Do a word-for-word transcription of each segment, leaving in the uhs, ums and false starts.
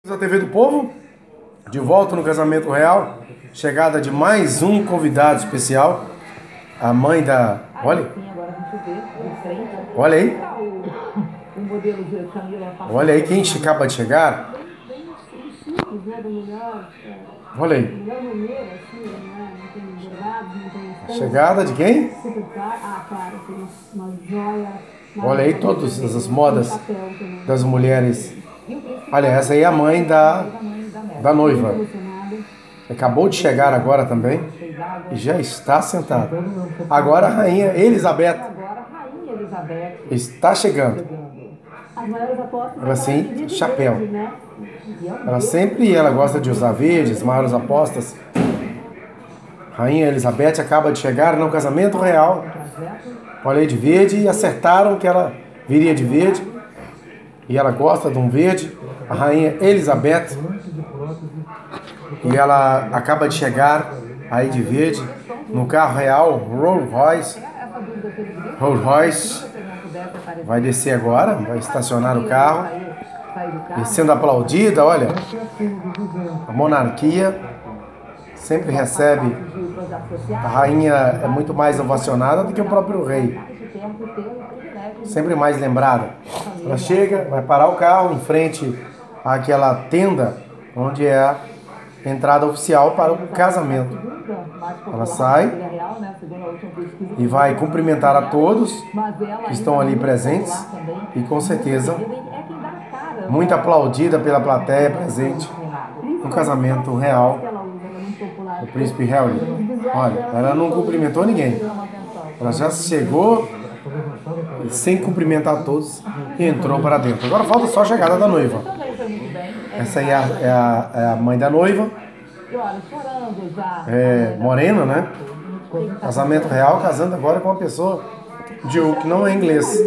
A T V do Povo, de volta no Casamento Real, chegada de mais um convidado especial, a mãe da... Olha, olha aí, olha aí quem acaba de chegar, olha aí, chegada de quem? Olha aí todas as modas das mulheres. Olha, essa aí é a mãe da, da noiva. Acabou de chegar agora também e já está sentada. Agora a rainha Elizabeth está chegando. Ela assim, chapéu. Ela sempre ela gosta de usar verde, as maiores apostas. Rainha Elizabeth acaba de chegar no Casamento Real. Olha aí de verde e acertaram que ela viria de verde. E ela gosta de um verde. A rainha Elizabeth, e ela acaba de chegar aí de verde no carro real Rolls Royce. Rolls Royce vai descer agora, vai estacionar o carro e sendo aplaudida. Olha, a monarquia sempre recebe, a rainha é muito mais ovacionada do que o próprio rei, sempre mais lembrada. Ela chega, vai parar o carro em frente àquela tenda onde é a entrada oficial para o casamento. Ela sai e vai cumprimentar a todos que estão ali presentes e com certeza muito aplaudida pela plateia presente no casamento real do príncipe Harry. Olha, ela não cumprimentou ninguém. Ela já chegou sem cumprimentar todos e entrou para dentro. Agora falta só a chegada da noiva. Essa aí é a, é a, é a mãe da noiva. É morena, né? Casamento real, casando agora com uma pessoa de que não é inglês.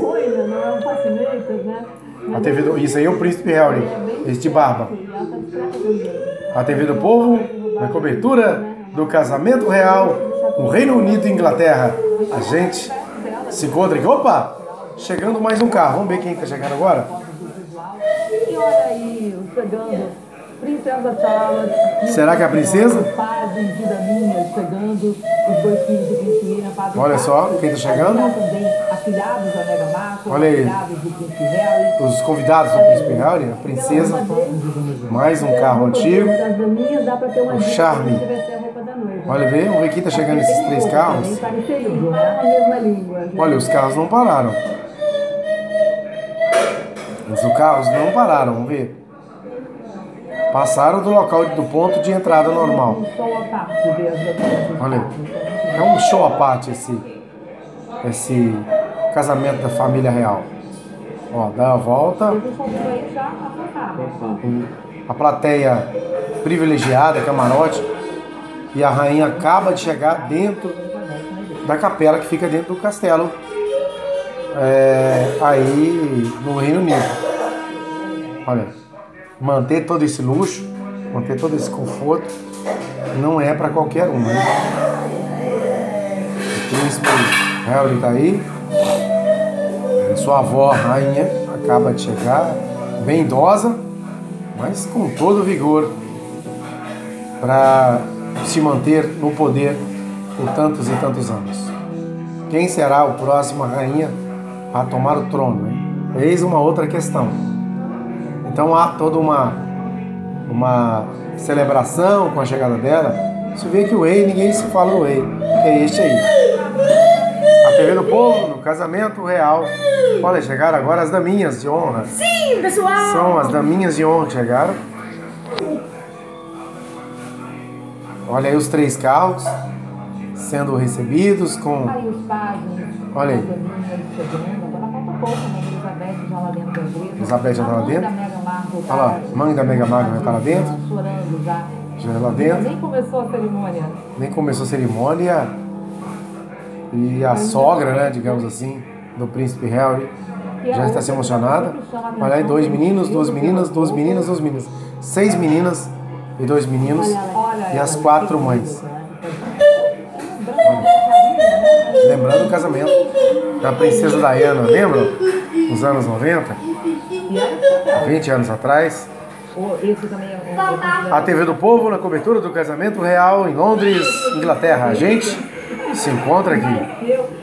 A T V do, isso aí é o príncipe Harry, esse de barba. A T V do Povo, na cobertura do Casamento Real no Reino Unido e Inglaterra. A gente se encontra aqui. Opa! Chegando mais um carro. Vamos ver quem está chegando agora? E olha aí, chegando, Princesa Charlotte. Será que é a princesa? Padre Vida Minha chegando, os dois filhos do príncipe William. Olha só, quem está chegando? Também afilhados da Meghan Markle, olha aí, afilhados do príncipe Harry. Os convidados do príncipe Harry, a princesa. Mais um carro antigo. O charme. Olha, vê, vamos ver quem está chegando esses três carros. Olha, os carros não pararam. Os carros não pararam, vamos ver. Passaram do local do ponto de entrada normal. Olha aí. É um show à parte esse, esse casamento da família real. Ó, dá a volta. A plateia privilegiada, camarote. E a rainha acaba de chegar dentro da capela que fica dentro do castelo. É, aí no Reino Unido. Olha, manter todo esse luxo, manter todo esse conforto, não é para qualquer um, né? O príncipe Harry está aí, a sua avó, a rainha, acaba de chegar, bem idosa, mas com todo vigor, para se manter no poder por tantos e tantos anos. Quem será o próximo rainha a tomar o trono, hein? Eis uma outra questão. Então há toda uma, uma celebração com a chegada dela. Você vê que o rei, ninguém se fala do rei, que é este aí. A T V do Povo, no Casamento Real. Olha, chegaram agora as daminhas de honra. Sim, pessoal! São as daminhas de honra que chegaram. Olha aí os três carros sendo recebidos com... Olha aí. Elizabeth já está lá dentro. Olha lá, mãe da Meghan Markle já está lá dentro. Já é lá dentro. Nem começou a cerimônia. Nem começou a cerimônia. E a sogra, né, digamos assim, do príncipe Harry já está se emocionada. Olha aí, dois meninos, duas meninas, duas meninas, duas meninas. Seis meninas e dois meninos. E as quatro mães. Lembrando o casamento da princesa Diana, lembram? Nos anos noventa, vinte anos atrás, Ou esse também é um, é considerado... A T V do Povo na cobertura do casamento real em Londres, Inglaterra. A gente se encontra aqui.